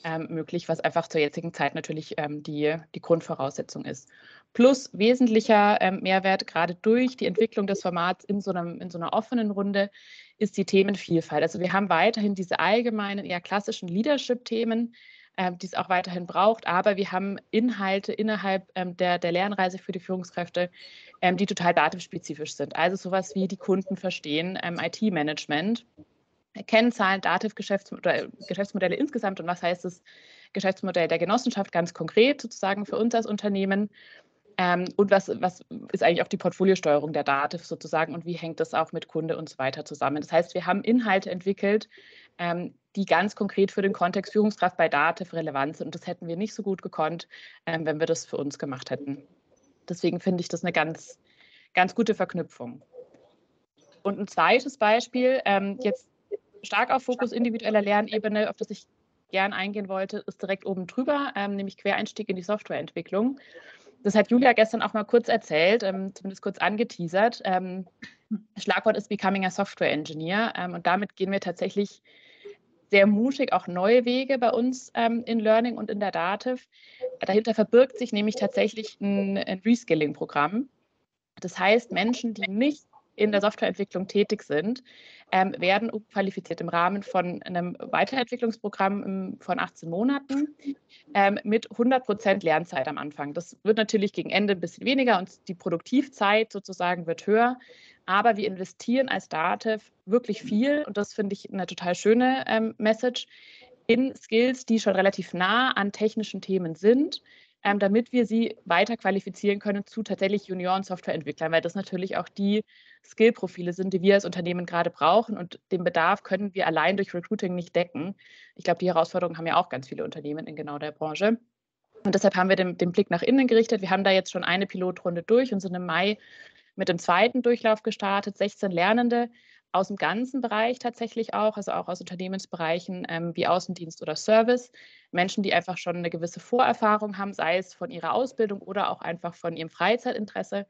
möglich, was einfach zur jetzigen Zeit natürlich die Grundvoraussetzung ist. Plus wesentlicher Mehrwert, gerade durch die Entwicklung des Formats in so einer offenen Runde, ist die Themenvielfalt. Also wir haben weiterhin diese allgemeinen, eher klassischen Leadership-Themen, die es auch weiterhin braucht, aber wir haben Inhalte innerhalb der Lernreise für die Führungskräfte, die total datenspezifisch sind. Also sowas wie die Kunden verstehen, IT-Management, Kennzahlen, Geschäftsmodelle insgesamt und was heißt das Geschäftsmodell der Genossenschaft ganz konkret sozusagen für uns als Unternehmen. Und was ist eigentlich auch die Portfoliosteuerung der DATEV sozusagen und wie hängt das auch mit Kunde und so weiter zusammen. Das heißt, wir haben Inhalte entwickelt, die ganz konkret für den Kontext Führungskraft bei DATEV relevant sind. Und das hätten wir nicht so gut gekonnt, wenn wir das für uns gemacht hätten. Deswegen finde ich das eine ganz, ganz gute Verknüpfung. Und ein zweites Beispiel, jetzt stark auf Fokus individueller Lernebene, auf das ich gern eingehen wollte, ist direkt oben drüber, nämlich Quereinstieg in die Softwareentwicklung. Das hat Julia gestern auch mal kurz erzählt, zumindest kurz angeteasert. Schlagwort ist Becoming a Software Engineer. Und damit gehen wir tatsächlich sehr mutig auch neue Wege bei uns in Learning und in der DATEV. Dahinter verbirgt sich nämlich tatsächlich ein Reskilling-Programm. Das heißt, Menschen, die nicht in der Softwareentwicklung tätig sind, werden qualifiziert im Rahmen von einem Weiterentwicklungsprogramm von 18 Monaten mit 100% Lernzeit am Anfang. Das wird natürlich gegen Ende ein bisschen weniger und die Produktivzeit sozusagen wird höher. Aber wir investieren als DATEV wirklich viel, und das finde ich eine total schöne Message, in Skills, die schon relativ nah an technischen Themen sind, damit wir sie weiter qualifizieren können zu tatsächlich Junioren-Softwareentwicklern, weil das natürlich auch die Skillprofile sind, die wir als Unternehmen gerade brauchen, und den Bedarf können wir allein durch Recruiting nicht decken. Ich glaube, die Herausforderungen haben ja auch ganz viele Unternehmen in genau der Branche. Und deshalb haben wir den Blick nach innen gerichtet. Wir haben da jetzt schon eine Pilotrunde durch und sind im Mai mit dem zweiten Durchlauf gestartet. 16 Lernende aus dem ganzen Bereich tatsächlich auch, also auch aus Unternehmensbereichen wie Außendienst oder Service. Menschen, die einfach schon eine gewisse Vorerfahrung haben, sei es von ihrer Ausbildung oder auch einfach von ihrem Freizeitinteresse,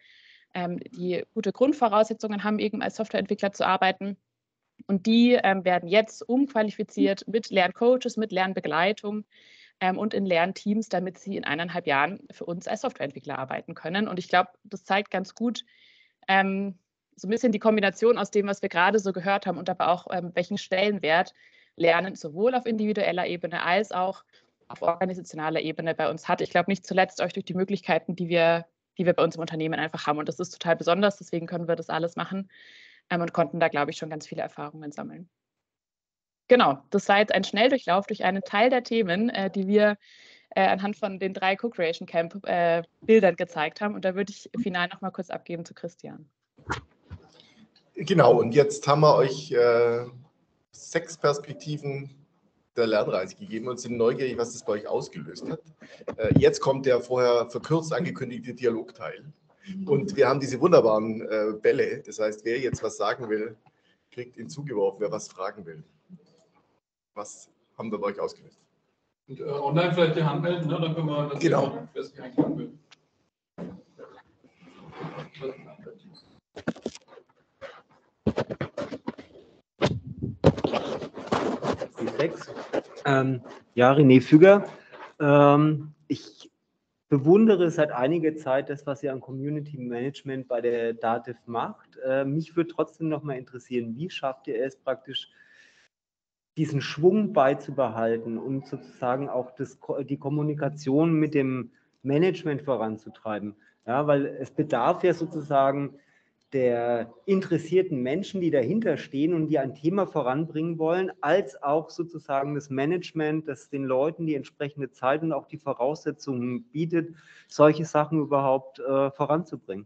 die gute Grundvoraussetzungen haben, eben als Softwareentwickler zu arbeiten. Und die werden jetzt umqualifiziert mit Lerncoaches, mit Lernbegleitung und in Lernteams, damit sie in 1,5 Jahren für uns als Softwareentwickler arbeiten können. Und ich glaube, das zeigt ganz gut so ein bisschen die Kombination aus dem, was wir gerade so gehört haben, und aber auch welchen Stellenwert Lernen sowohl auf individueller Ebene als auch auf organisationaler Ebene bei uns hat. Ich glaube, nicht zuletzt auch durch die Möglichkeiten, die wir bei uns im Unternehmen einfach haben. Und das ist total besonders, deswegen können wir das alles machen und konnten da, glaube ich, schon ganz viele Erfahrungen sammeln. Genau, das war jetzt ein Schnelldurchlauf durch einen Teil der Themen, die wir anhand von den 3 Co-Creation Camp Bildern gezeigt haben. Und da würde ich final noch mal kurz abgeben zu Christian. Genau, und jetzt haben wir euch 6 Perspektiven der Lernreise gegeben und sind neugierig, was das bei euch ausgelöst hat. Jetzt kommt der vorher verkürzt angekündigte Dialogteil. Und wir haben diese wunderbaren Bälle. Das heißt, wer jetzt was sagen will, kriegt ihn zugeworfen, wer was fragen will. Was haben wir bei euch ausgelöst? Und online vielleicht die Hand melden, ne? Dann können wir das genau. wer sich einklagen will. Die 6. Ja, René Füger. Ich bewundere seit einiger Zeit das, was ihr an Community Management bei der DATEV macht. Mich würde trotzdem noch mal interessieren, wie schafft ihr es praktisch, diesen Schwung beizubehalten und sozusagen auch die Kommunikation mit dem Management voranzutreiben. Ja, weil es bedarf ja sozusagen der interessierten Menschen, die dahinter stehen und die ein Thema voranbringen wollen, als auch sozusagen das Management, das den Leuten die entsprechende Zeit und auch die Voraussetzungen bietet, solche Sachen überhaupt voranzubringen.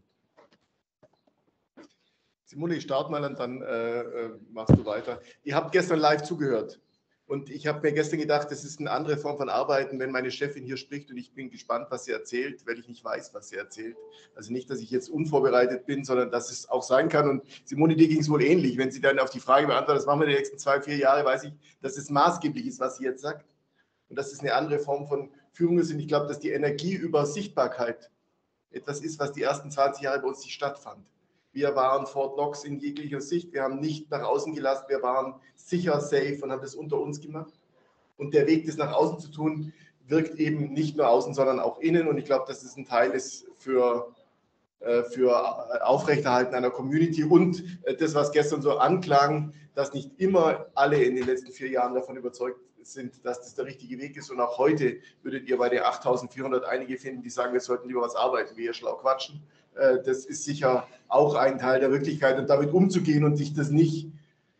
Simone, ich starte mal und dann machst du weiter. Ihr habt gestern live zugehört und ich habe mir gestern gedacht, das ist eine andere Form von Arbeiten, wenn meine Chefin hier spricht und ich bin gespannt, was sie erzählt, weil ich nicht weiß, was sie erzählt. Also nicht, dass ich jetzt unvorbereitet bin, sondern dass es auch sein kann. Und Simone, dir ging es wohl ähnlich, wenn sie dann auf die Frage beantwortet, das machen wir die nächsten 2-4 Jahre, weiß ich, dass es maßgeblich ist, was sie jetzt sagt. Und dass es eine andere Form von Führung ist. Und ich glaube, dass die Energie über Sichtbarkeit etwas ist, was die ersten 20 Jahre bei uns nicht stattfand. Wir waren Fort Knox in jeglicher Sicht. Wir haben nicht nach außen gelassen. Wir waren sicher, safe und haben das unter uns gemacht. Und der Weg, das nach außen zu tun, wirkt eben nicht nur außen, sondern auch innen. Und ich glaube, dass das ein Teil ist für Aufrechterhalten einer Community und das, was gestern so anklang, dass nicht immer alle in den letzten 4 Jahren davon überzeugt sind, dass das der richtige Weg ist. Und auch heute würdet ihr bei den 8.400 einige finden, die sagen, wir sollten lieber was arbeiten, wie hier schlau quatschen. Das ist sicher auch ein Teil der Wirklichkeit und damit umzugehen und sich das nicht,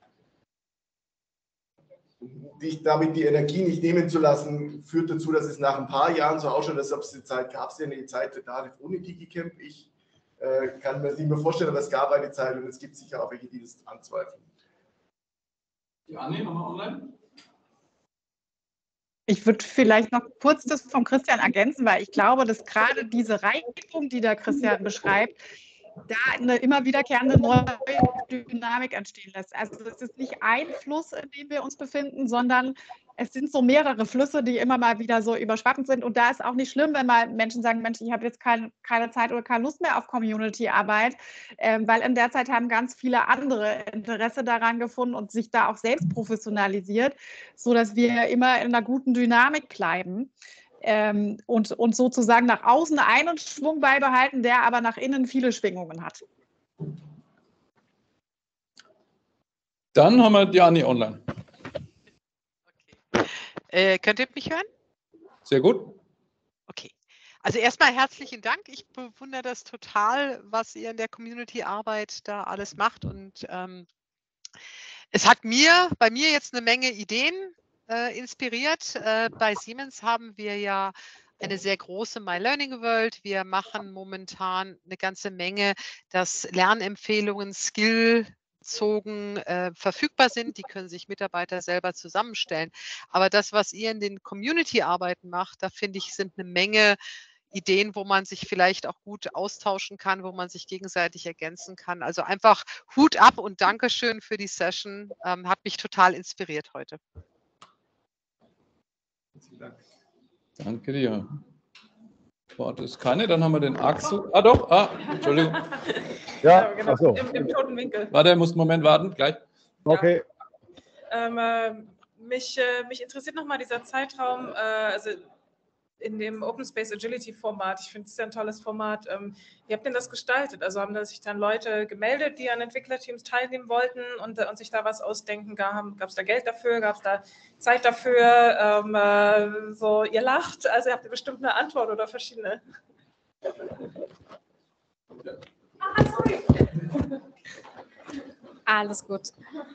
damit die Energie nicht nehmen zu lassen, führt dazu, dass es nach ein paar Jahren so ausschaut, als ob es die Zeit gab, es ja eine Zeit ohne DigiCamp. Ich kann mir das nicht mehr vorstellen, aber es gab eine Zeit und es gibt sicher auch welche, die das anzweifeln. Die Anni, nochmal online? Ich würde vielleicht noch kurz das vom Christian ergänzen, weil ich glaube, dass gerade diese Reibung, die der Christian beschreibt, da eine immer wiederkehrende neue Dynamik entstehen lässt. Also es ist nicht ein Fluss, in dem wir uns befinden, sondern es sind so mehrere Flüsse, die immer mal wieder so überschwappend sind. Und da ist auch nicht schlimm, wenn mal Menschen sagen, Mensch, ich habe jetzt keine Zeit oder keine Lust mehr auf Community-Arbeit, weil in der Zeit haben ganz viele andere Interesse daran gefunden und sich da auch selbst professionalisiert, sodass wir immer in einer guten Dynamik bleiben. Und sozusagen nach außen einen Schwung beibehalten, der aber nach innen viele Schwingungen hat. Dann haben wir die Anni online. Okay. Könnt ihr mich hören? Sehr gut. Okay. Also erstmal herzlichen Dank. Ich bewundere das total, was ihr in der Community-Arbeit da alles macht. Und es hat bei mir jetzt eine Menge Ideen inspiriert. Bei Siemens haben wir ja eine sehr große My Learning World. Wir machen momentan eine ganze Menge, dass Lernempfehlungen skillbezogen verfügbar sind. Die können sich Mitarbeiter selber zusammenstellen. Aber das, was ihr in den Community-Arbeiten macht, da finde ich, sind eine Menge Ideen, wo man sich vielleicht auch gut austauschen kann, wo man sich gegenseitig ergänzen kann. Also einfach Hut ab und Dankeschön für die Session. Hat mich total inspiriert heute. Danke dir. Wort ist keine, dann haben wir den Axel. Ah doch, Entschuldigung. Ja, genau, ach so. im toten Winkel. Warte, muss einen Moment warten, gleich. Okay. Mich interessiert nochmal dieser Zeitraum, also in dem Open Space Agility Format. Ich finde es ja ein tolles Format. Wie habt ihr das gestaltet? Also haben da sich dann Leute gemeldet, die an Entwicklerteams teilnehmen wollten und sich da was ausdenken? Gab es da Geld dafür? Gab es da Zeit dafür? So, ihr lacht, also habt ihr bestimmt eine Antwort oder verschiedene? Sorry. Alles gut.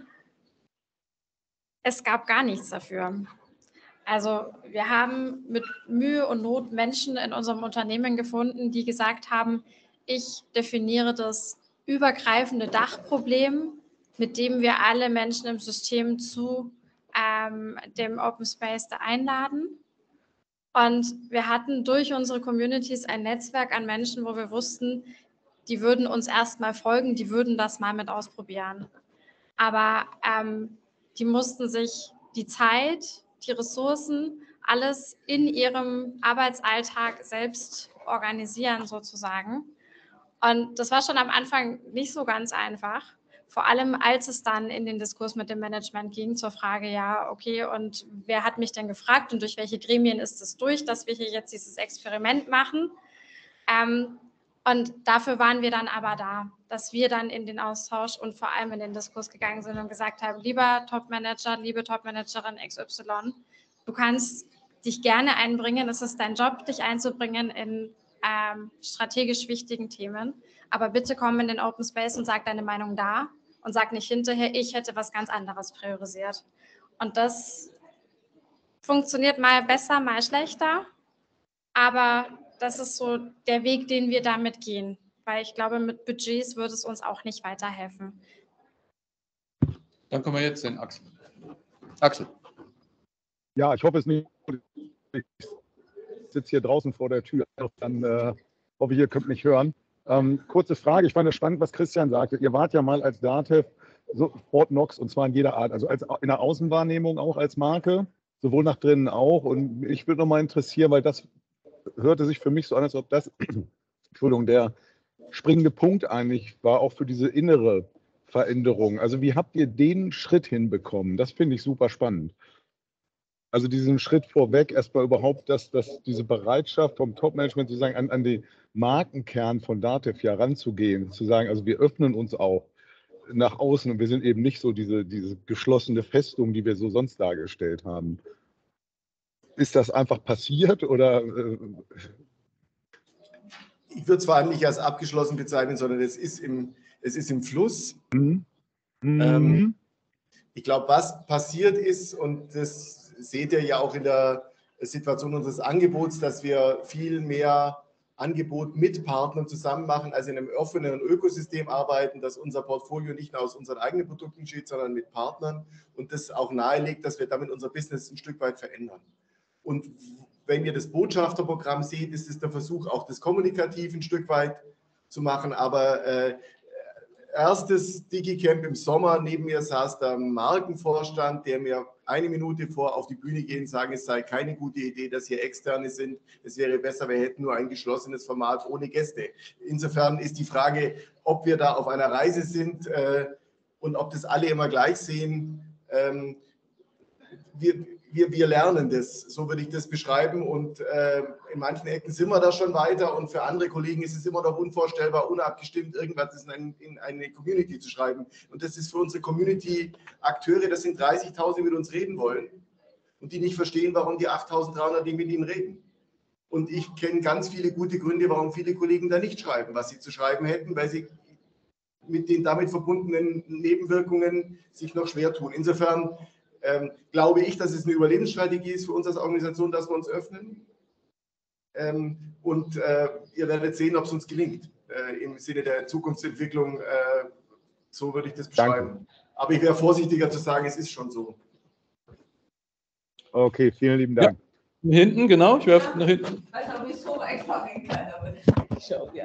Es gab gar nichts dafür. Also wir haben mit Mühe und Not Menschen in unserem Unternehmen gefunden, die gesagt haben, ich definiere das übergreifende Dachproblem, mit dem wir alle Menschen im System zu dem Open Space da einladen. Und wir hatten durch unsere Communities ein Netzwerk an Menschen, wo wir wussten, die würden uns erstmal folgen, die würden das mal mit ausprobieren. Aber die mussten sich die Zeit, die Ressourcen, alles in ihrem Arbeitsalltag selbst organisieren sozusagen. Und das war schon am Anfang nicht so ganz einfach. Vor allem, als es dann in den Diskurs mit dem Management ging zur Frage, ja, okay, und wer hat mich denn gefragt und durch welche Gremien ist es durch, dass wir hier jetzt dieses Experiment machen? Und dafür waren wir dann aber da, dass wir dann in den Austausch und vor allem in den Diskurs gegangen sind und gesagt haben, lieber Top-Manager, liebe Top-Managerin XY, du kannst dich gerne einbringen, es ist dein Job, dich einzubringen in strategisch wichtigen Themen, aber bitte komm in den Open Space und sag deine Meinung da und sag nicht hinterher, ich hätte was ganz anderes priorisiert. Und das funktioniert mal besser, mal schlechter, aber das ist so der Weg, den wir damit gehen, weil ich glaube, mit Budgets würde es uns auch nicht weiterhelfen. Dann kommen wir jetzt den Axel. Axel. Ja, ich hoffe es nicht. Ich sitze hier draußen vor der Tür. Dann hoffe ich, ihr könnt mich hören. Kurze Frage, ich fand es spannend, was Christian sagte. Ihr wart ja mal als DATEV so Fort Knox und zwar in jeder Art, also in der Außenwahrnehmung auch als Marke, sowohl nach drinnen auch. Und mich würde nochmal interessieren, weil das hörte sich für mich so an, als ob das, Entschuldigung, der springende Punkt eigentlich war, auch für diese innere Veränderung. Also wie habt ihr den Schritt hinbekommen? Das finde ich super spannend. Also diesen Schritt vorweg, erstmal überhaupt, dass diese Bereitschaft vom Top-Management sozusagen an den Markenkern von Datev ja ranzugehen, zu sagen, also wir öffnen uns auch nach außen und wir sind eben nicht so diese geschlossene Festung, die wir so sonst dargestellt haben. Ist das einfach passiert oder? Ich würde es vor allem nicht als abgeschlossen bezeichnen, sondern es ist im Fluss. Ich glaube, was passiert ist, und das seht ihr ja auch in der Situation unseres Angebots, dass wir viel mehr Angebot mit Partnern zusammen machen, also in einem offenen Ökosystem arbeiten, dass unser Portfolio nicht nur aus unseren eigenen Produkten besteht, sondern mit Partnern und das auch nahelegt, dass wir damit unser Business ein Stück weit verändern. Und wenn ihr das Botschafterprogramm seht, ist es der Versuch, auch das kommunikativ ein Stück weit zu machen, aber erstes DigiCamp im Sommer, neben mir saß der Markenvorstand, der mir eine Minute vor auf die Bühne gehen, sagen, es sei keine gute Idee, dass hier Externe sind. Es wäre besser, wir hätten nur ein geschlossenes Format ohne Gäste. Insofern ist die Frage, ob wir da auf einer Reise sind und ob das alle immer gleich sehen. Wir lernen das, so würde ich das beschreiben, und in manchen Ecken sind wir da schon weiter und für andere Kollegen ist es immer noch unvorstellbar, unabgestimmt irgendwas in eine Community zu schreiben, und das ist für unsere Community-Akteure, das sind 30.000, die mit uns reden wollen und die nicht verstehen, warum die 8.300 nicht mit ihnen reden. Und ich kenne ganz viele gute Gründe, warum viele Kollegen da nicht schreiben, was sie zu schreiben hätten, weil sie mit den damit verbundenen Nebenwirkungen sich noch schwer tun. Insofern glaube ich, dass es eine Überlebensstrategie ist für uns als Organisation, dass wir uns öffnen. Und ihr werdet sehen, ob es uns gelingt, im Sinne der Zukunftsentwicklung. So würde ich das beschreiben. Danke. Aber ich wäre vorsichtiger zu sagen, es ist schon so. Okay, vielen lieben Dank. Ja, hinten, genau. Ich werfe nach hinten. Also, ich so einfangen kann, aber schau, ja.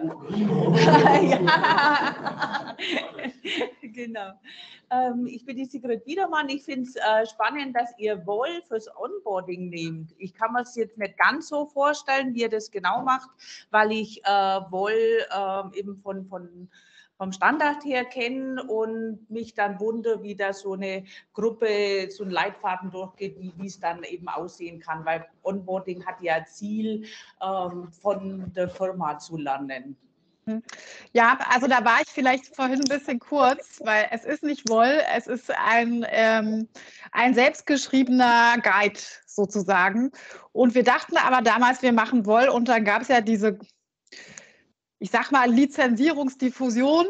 Ja. Genau. Ich bin die Sigrid Biedermann. Ich finde es spannend, dass ihr Woll fürs Onboarding nehmt. Ich kann mir es jetzt nicht ganz so vorstellen, wie ihr das genau macht, weil ich Woll eben vom Standard her kenne und mich dann wundere, wie da so eine Gruppe, so ein Leitfaden durchgeht, wie es dann eben aussehen kann, weil Onboarding hat ja Ziel, von der Firma zu lernen. Ja, also da war ich vielleicht vorhin ein bisschen kurz, weil es ist nicht Woll, es ist ein selbstgeschriebener Guide sozusagen. Und wir dachten aber damals, wir machen Woll, und dann gab es ja diese, ich sag mal, Lizenzierungsdiffusion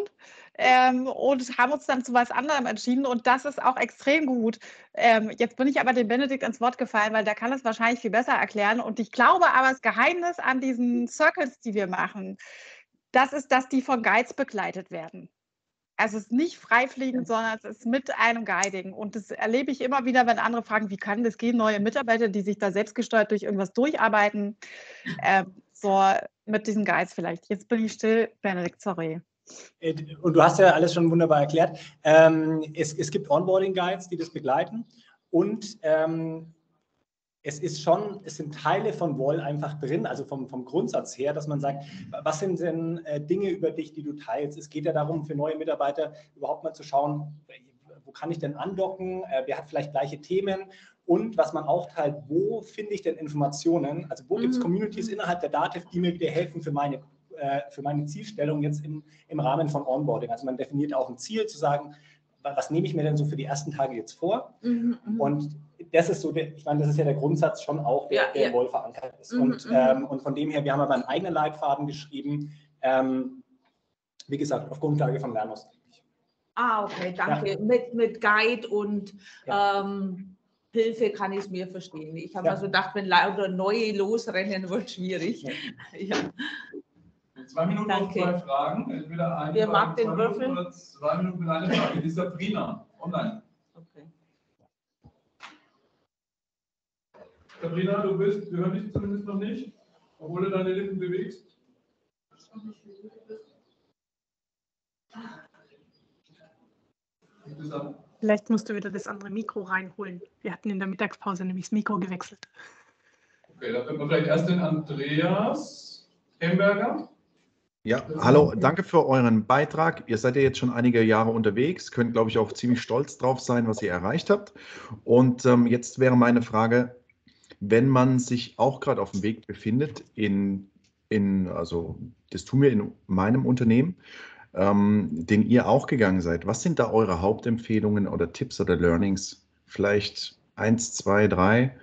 und haben uns dann zu was anderem entschieden, und das ist auch extrem gut. Jetzt bin ich aber dem Benedikt ins Wort gefallen, weil der kann es wahrscheinlich viel besser erklären, und ich glaube aber, das Geheimnis an diesen Circles, die wir machen, das ist, dass die von Guides begleitet werden. Also es ist nicht freifliegend, sondern es ist mit einem Guiding. Und das erlebe ich immer wieder, wenn andere fragen, wie kann das gehen? Neue Mitarbeiter, die sich da selbstgesteuert durch irgendwas durcharbeiten. So mit diesen Guides vielleicht. Jetzt bin ich still, Benedikt, sorry. Und du hast ja alles schon wunderbar erklärt. Es gibt Onboarding-Guides, die das begleiten. Und es sind Teile von Woll einfach drin, also vom Grundsatz her, dass man sagt, was sind denn Dinge über dich, die du teilst? Es geht ja darum, für neue Mitarbeiter überhaupt mal zu schauen, wo kann ich denn andocken, wer hat vielleicht gleiche Themen, und was man auch teilt, wo finde ich denn Informationen, also wo gibt es Communities innerhalb der Datev, die mir wieder helfen für meine Zielstellung jetzt im Rahmen von Onboarding. Also man definiert auch ein Ziel, zu sagen, was nehme ich mir denn so für die ersten Tage jetzt vor? Und das ist so, ich meine, das ist ja der Grundsatz schon auch, der in Woll verankert ist. Und von dem her, wir haben aber einen eigenen Leitfaden geschrieben, wie gesagt, auf Grundlage von Lernos. Ah, okay, danke. Ja. Mit Guide und Hilfe kann ich es mir verstehen. Ich habe also gedacht, wenn lauter neue losrennen, wird schwierig. Ja. 2 Minuten und 2 Fragen. Entweder eine Wer mag den 2 Würfel? Minuten oder 2 Minuten mit einer Frage. Die Sabrina, online. Okay. Sabrina, wir hören dich zumindest noch nicht, obwohl du deine Lippen bewegst. Vielleicht musst du wieder das andere Mikro reinholen. Wir hatten in der Mittagspause nämlich das Mikro gewechselt. Okay, dann finden wir vielleicht erst den Andreas Hemberger. Ja, hallo, danke für euren Beitrag. Ihr seid ja jetzt schon einige Jahre unterwegs, könnt, glaube ich, auch ziemlich stolz drauf sein, was ihr erreicht habt. Und jetzt wäre meine Frage, wenn man sich auch gerade auf dem Weg befindet also das tun wir in meinem Unternehmen, den ihr auch gegangen seid. Was sind da eure Hauptempfehlungen oder Tipps oder Learnings? Vielleicht 1, 2, 3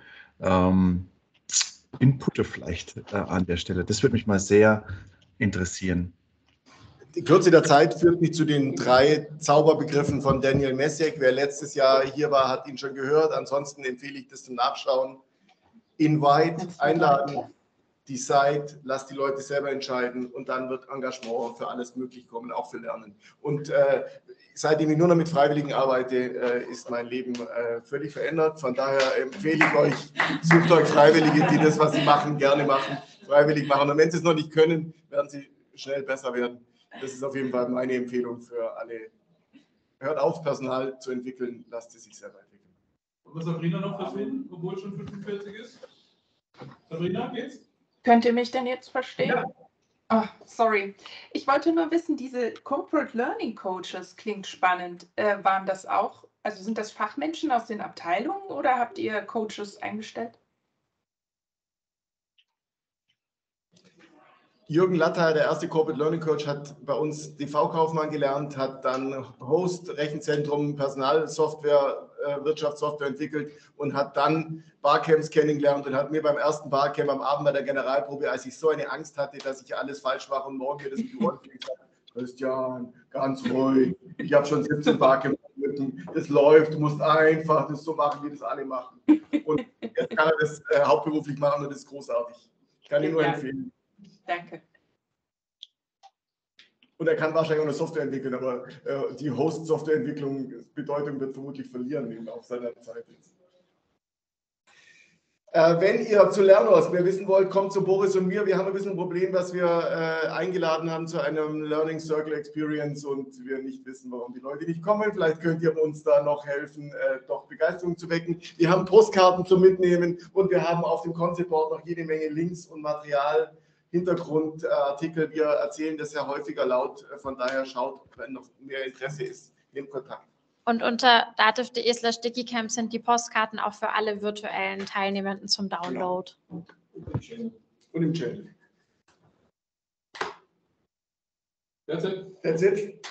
Inputte vielleicht an der Stelle. Das würde mich mal sehr interessieren. Die Kürze der Zeit führt mich zu den 3 Zauberbegriffen von Daniel Messick. Wer letztes Jahr hier war, hat ihn schon gehört. Ansonsten empfehle ich das zum Nachschauen. Invite, einladen, Decide, lass die Leute selber entscheiden und dann wird Engagement für alles möglich kommen, auch für Lernen. Und seitdem ich nur noch mit Freiwilligen arbeite, ist mein Leben völlig verändert. Von daher empfehle ich euch, sucht euch Freiwillige, die das, was sie machen, gerne machen, freiwillig machen. Und wenn sie es noch nicht können, werden sie schnell besser werden. Das ist auf jeden Fall meine Empfehlung für alle. Hört auf, Personal zu entwickeln, lasst es sich selber entwickeln. Und Sabrina noch vertreten, obwohl es schon 45 ist? Sabrina, geht's? Könnt ihr mich denn jetzt verstehen? Ja. Oh, sorry. Ich wollte nur wissen, diese Corporate Learning Coaches klingt spannend. Waren das auch, also sind das Fachmenschen aus den Abteilungen oder habt ihr Coaches eingestellt? Jürgen Latter, der erste Corporate Learning Coach, hat bei uns DV-Kaufmann gelernt, hat dann Host, Rechenzentrum, Personalsoftware, Wirtschaftssoftware entwickelt und hat dann Barcamps kennengelernt und hat mir beim ersten Barcamp am Abend bei der Generalprobe, als ich so eine Angst hatte, dass ich alles falsch mache und morgen mir das in die Ohren fliegt, gesagt, Christian, ganz ruhig, ich habe schon 17 Barcamps geritten, das läuft, du musst einfach das so machen, wie das alle machen. Und jetzt kann er das hauptberuflich machen und das ist großartig. Ich kann ihn nur empfehlen. Danke. Und er kann wahrscheinlich auch eine Software entwickeln, aber die Host-Softwareentwicklung Bedeutung wird vermutlich verlieren im Laufe seiner Zeit jetzt. Wenn ihr zu Lernos mehr wissen wollt, kommt zu Boris und mir. Wir haben ein bisschen ein Problem, dass wir eingeladen haben zu einem Learning Circle Experience und wir nicht wissen, warum die Leute nicht kommen. Vielleicht könnt ihr uns da noch helfen, doch Begeisterung zu wecken. Wir haben Postkarten zum Mitnehmen und wir haben auf dem Concept Board noch jede Menge Links und Material, Hintergrundartikel. Wir erzählen das ja häufiger laut. Von daher schaut, wenn noch mehr Interesse ist, nehmt Kontakt. Und unter dativ.de/dickycamp sind die Postkarten auch für alle virtuellen Teilnehmenden zum Download. Und im Channel. That's it. That's it.